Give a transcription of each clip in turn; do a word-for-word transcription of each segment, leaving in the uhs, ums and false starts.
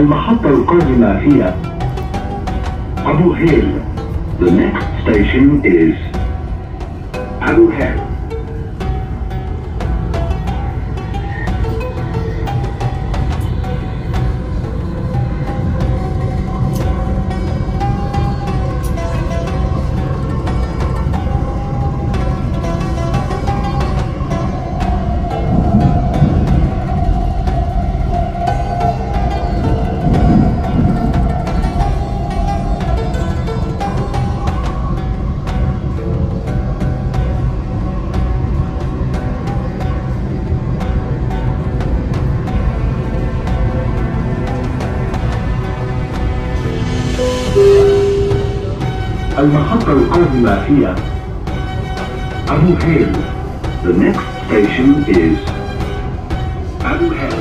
المحطة القادمة هي أبو هيل. The next station is أبو هيل. المحطة القادمة هي أبو هيل. The next station is أبو هيل.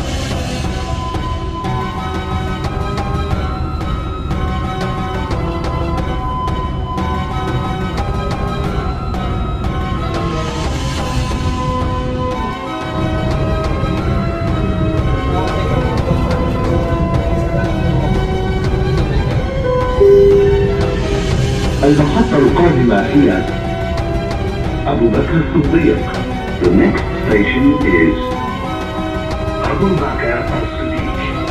المحطة القادمة هي أبو بكر الصديق. The next station is أبو بكر الصديق.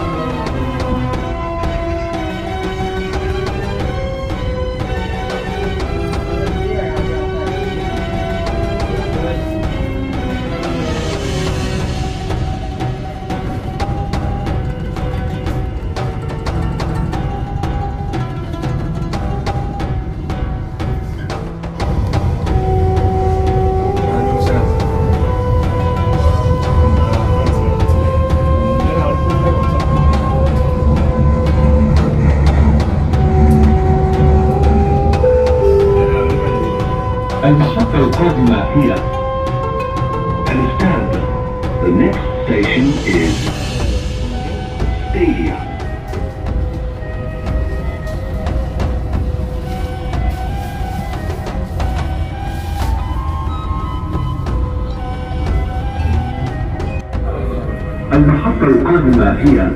المحطة القادمة هي الإستاد. The next station is Stadium. المحطة القادمة هي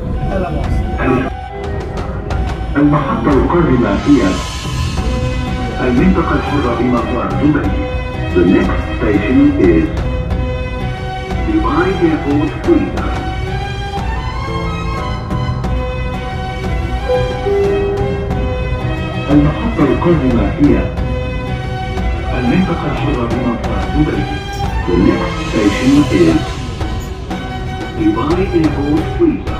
المحطة القادمة هي المنطقة الحرة بمطار دبي. The next station is Dubai Airport Free Zone. المحطة القادمة هي المنطقة الحرة بمطار دبي. The next station is Dubai Airport Free Zone.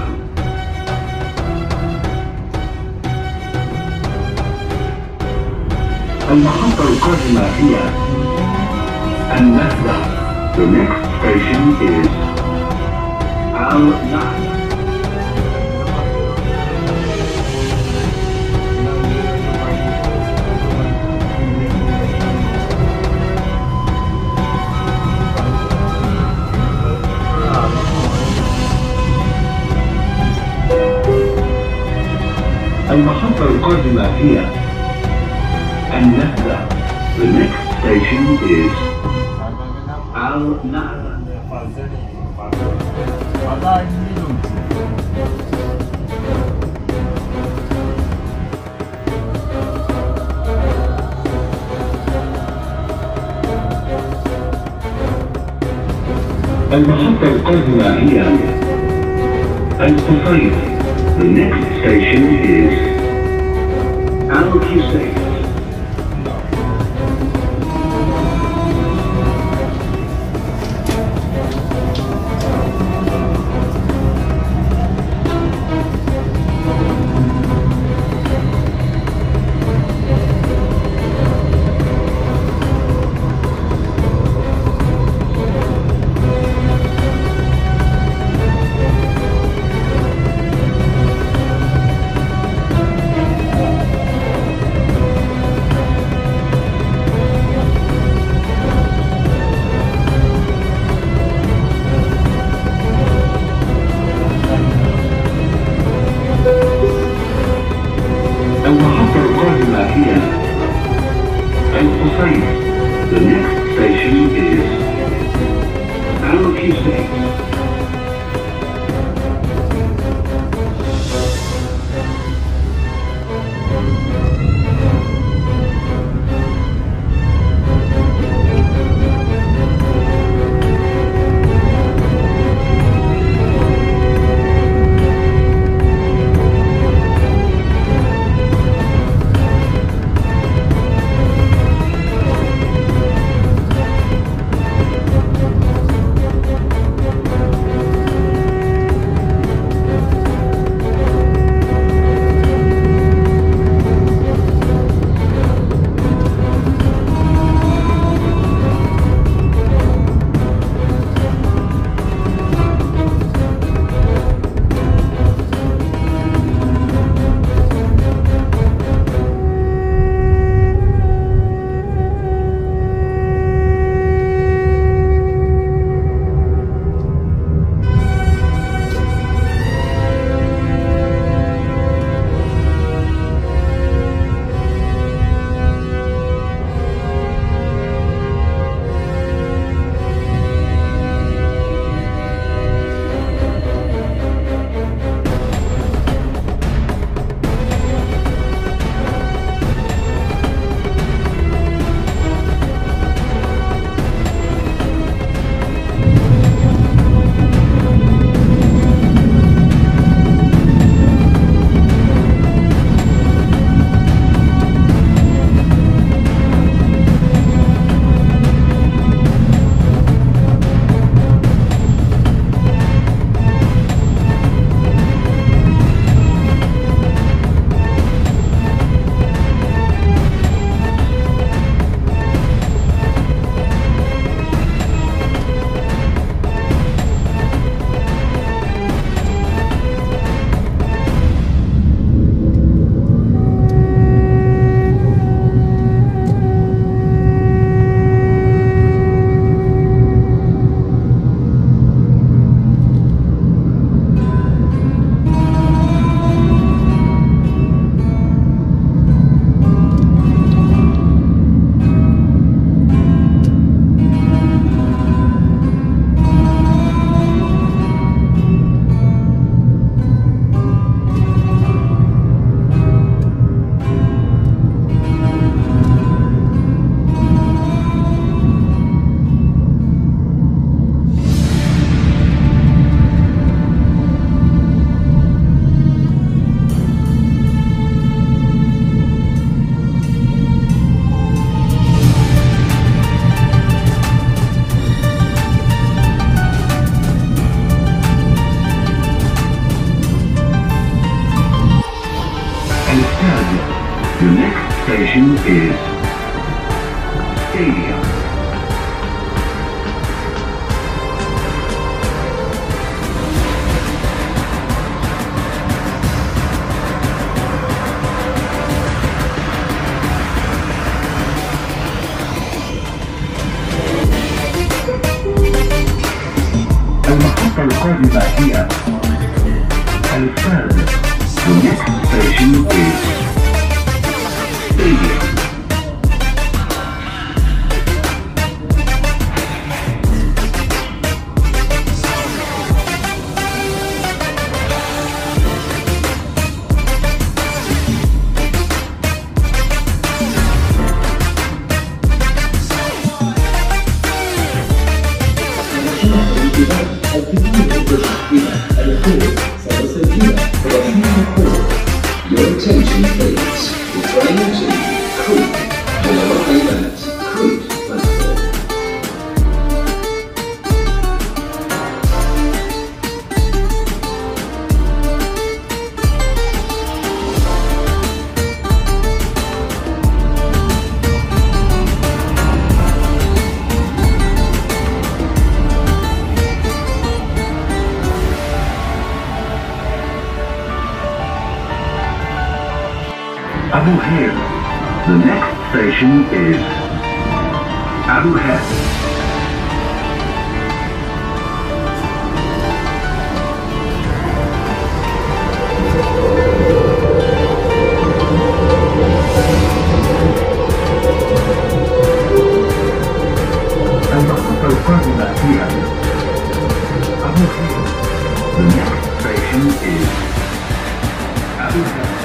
المحطة القادمة هي النهضة. The next station is النهضة. المحطة القادمة هي النهضة. The next station is النهضة. المحطة القادمة هي القصير. The next station is الحسين. is stadium. المحطة القادمة هي الفرد. The next station is stadium. Your attention please. The train to Crete, the lower Island, Crete platform. Abu Hail. The next station is Abu Hail. المحطة القادمة هي أبو هيل. The next station is Abu Hail.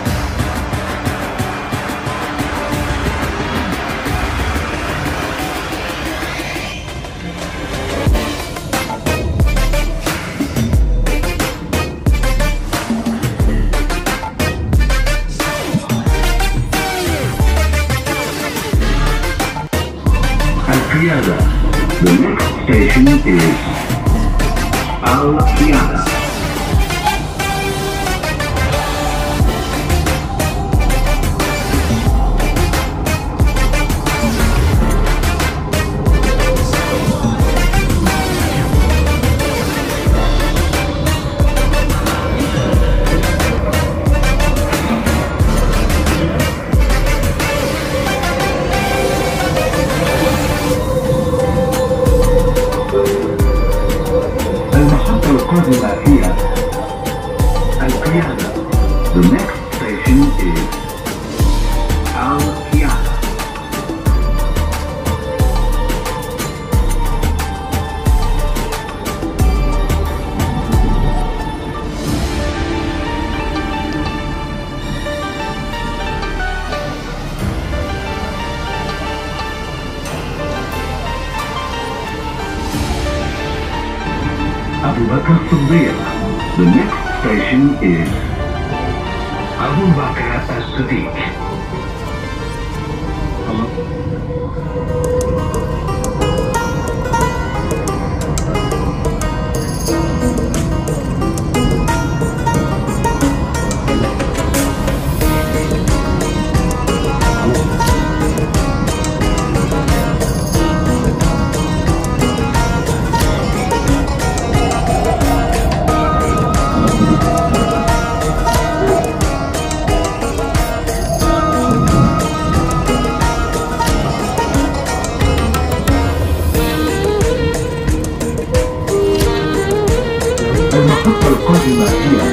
Al-Qiyada. The next station is Al-Qiyada. القادمة هي القيادة. The next station is Al-Qiyada. Abu Bakr Siddiq. The next station is Abu Bakr as-Siddiq. المحطة القادمة هي